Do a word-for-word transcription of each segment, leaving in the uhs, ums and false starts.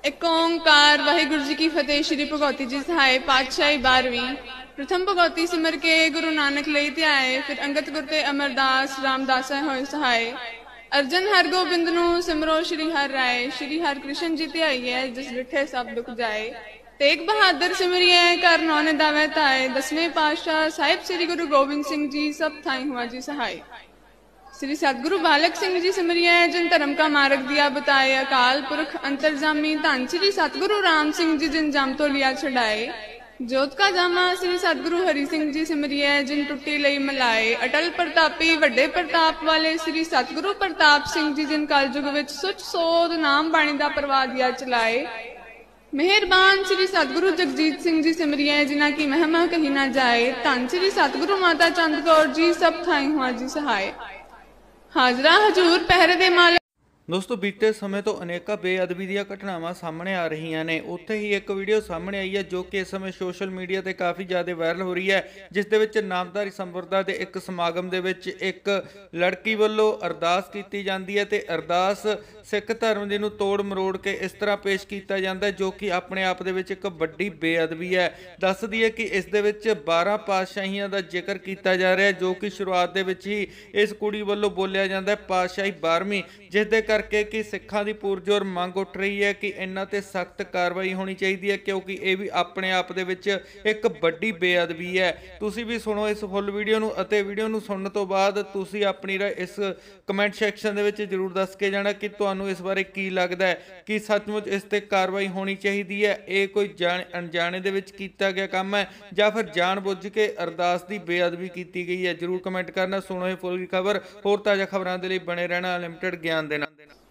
एक ओंकार वाहिगुरु जी की फतेह। श्री भगवती जी सहाय पातशाही बारहवीं। प्रथम भगवती सिमर के गुरु नानक लई ध्याए, फिर अंगत गुर ते अमरदास रामदास होए सहाय। अर्जन हर गोबिंद नू सिमरो श्री हर राय, श्री हर कृष्ण जी ध्याइए जिस डिठे सब दुख जाए। तेग बहादुर सिमरिए कर नौने दावे ताए, दसवें पातशाह साहिब श्री गुरु गोबिंद सिंह जी सब थाई हुआ जी सहाय। श्री सतगुरु बालक सिंह जी सिमरिए जिन धर्म का मार्ग दिया बताए, अकाल पुरख अंतरजामी धन श्री सतगुरु राम सिंह जी जिन जाम तो लिया छड़ाए। जोत का जामा श्री सतगुरु हरि सिंह जी सिमरिए जिन टुट्टी लई मिलाए। अटल प्रतापी वड्डे प्रताप वाले श्री सतगुरु प्रताप सिंह जी जिन कलयुग विच सुच सोध नाम बाणी दा प्रवाह दिया चलाए। मेहरबान श्री सतगुरु जगजीत सिंह जी सिमरिए जिन्हां की महिमा कही ना जाए। धन श्री सतगुरु माता चंद कौर जी सब थाई हुआ जी सहाय। हाजरा हजूर पहरे दे मालिक। दोस्तों बीते समय तो अनेक बेअदबी ਦੀਆਂ ਘਟਨਾਵਾਂ ਸਾਹਮਣੇ ਆ ਰਹੀਆਂ ਨੇ। ਉੱਥੇ ਹੀ ਇੱਕ ਵੀਡੀਓ ਸਾਹਮਣੇ ਆਈ ਹੈ ਜੋ ਕਿ ਇਸ ਸਮੇਂ ਸੋਸ਼ਲ ਮੀਡੀਆ ਤੇ ਕਾਫੀ ਜ਼ਿਆਦਾ ਵਾਇਰਲ ਹੋ ਰਹੀ ਹੈ, ਜਿਸ ਦੇ ਵਿੱਚ ਨਾਮਧਾਰੀ ਸੰਪਰਦਾ ਦੇ ਇੱਕ ਸਮਾਗਮ ਦੇ ਵਿੱਚ ਇੱਕ ਲੜਕੀ ਵੱਲੋਂ ਅਰਦਾਸ ਕੀਤੀ ਜਾਂਦੀ ਹੈ ਤੇ ਅਰਦਾਸ ਸਿੱਖ ਧਰਮ ਦੀ ਨੂੰ ਤੋੜ ਮਰੋੜ ਕੇ ਇਸ ਤਰ੍ਹਾਂ ਪੇਸ਼ ਕੀਤਾ ਜਾਂਦਾ ਜੋ ਕਿ ਆਪਣੇ ਆਪ ਦੇ ਵਿੱਚ ਇੱਕ ਵੱਡੀ ਬੇਅਦਬੀ ਹੈ। ਦੱਸ ਦਈਏ ਕਿ ਇਸ ਦੇ ਵਿੱਚ ਬਾਰਾਂ ਪਾਤਸ਼ਾਹੀਆਂ ਦਾ ਜ਼ਿਕਰ ਕੀਤਾ ਜਾ ਰਿਹਾ ਜੋ ਕਿ ਸ਼ੁਰੂਆਤ ਦੇ ਵਿੱਚ ਹੀ ਇਸ ਕੁੜੀ ਵੱਲੋਂ ਬੋਲਿਆ ਜਾਂਦਾ ਹੈ ਪਾਤਸ਼ਾਹੀ ਬਾਰਵੀਂ, ਜਿਸ ਦੇ करके कि सिखा की पुरजोर मंग उठ रही है कि इन्हां ते सख्त कार्रवाई होनी चाहिए है, क्योंकि ये भी अपने आप दे विच एक बड़ी बेअदबी है। तुसी भी सुनो इस फुल वीडियो नूं अते वीडियो नूं सुनने तो बाद तुसी अपनी राय इस कमेंट सैक्शन दे विच जरूर दस के जाना कि तुहानूं इस बारे की लगदा है कि सचमुच इस ते कार्रवाई होनी चाहिए है, ये कोई जान अनजाने दे विच कीता गया काम है या फिर जानबुझ के अरदास की बेअदबी की गई है। जरूर कमेंट करना। सुनो ये फुल खबर। होर ताज़ा खबरों के लिए बने रहना अनलिमिटेड ज्ञान देना।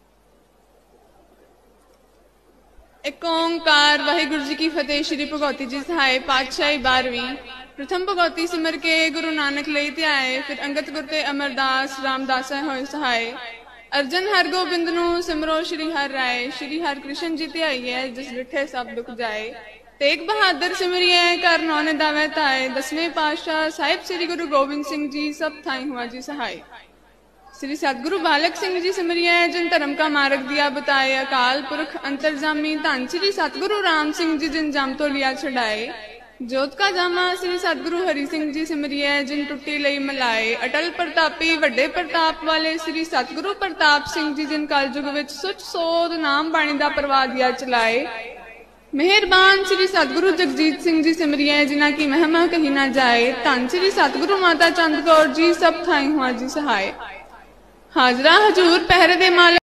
एक ओंकार वाहिगुरु जी की फतेह। श्री भगवती जी सहाय पातशाही बारहवीं। प्रथम भगवती सिमर के गुरु नानक लई ध्याए, फिर अंगत गुर ते अमरदास रामदास होए सहाय। अर्जन हर गोबिंद नू सिमरो श्री हर राय, श्री हर कृष्ण जी ध्याइए जिस डिठे सब दुख जाए। तेग बहादुर सिमरिए कर नौने दावे ताए, दसवें पातशाह साहिब श्री गुरु गोबिंद सिंह जी सब थाई हुआ जी सहाय। श्री सतगुरु बालक सिंह जी सिमरिए जिन धर्म का मार्ग दिया बताए, अकाल पुरख अंतरजामी धन श्री सतगुरु राम सिंह जी जिन जाम तो लिया छड़ाए। जोत का जामा श्री सतगुरु हरि सिंह जी सिमरिए जिन टुट्टी लई मिलाए। अटल प्रतापी वड्डे प्रताप वाले श्री सतगुरु प्रताप सिंह जी जिन कलयुग विच सुच सोध नाम बाणी दा प्रवाह दिया चलाए। मेहरबान श्री सतगुरु जगजीत सिंह जी सिमरिए जिन्हां की महिमा कही ना जाए। धन श्री सतगुरु माता चंद कौर जी सब थाई हुआ जी सहाय। हाजरा हजूर पहरे दे मालिक।